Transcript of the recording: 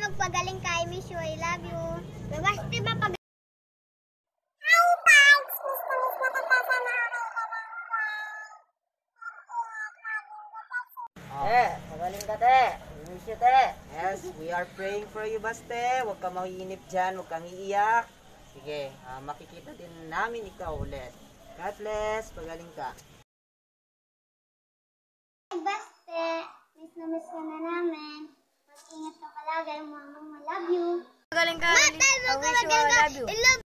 magpagaling ka. I miss you. I love you. Basti ba pag... Magaling ka, te. Miss you, te. Yes, we are praying for you, Baste. Huwag ka maiinip dyan, huwag kang iiyak. Sige, makikita din namin ikaw ulit. God bless, pagaling ka. Baste, miss ka na namin. Mag-ingat ka palagi. Mama, I love you. Magaling ka. I wish you, I love you.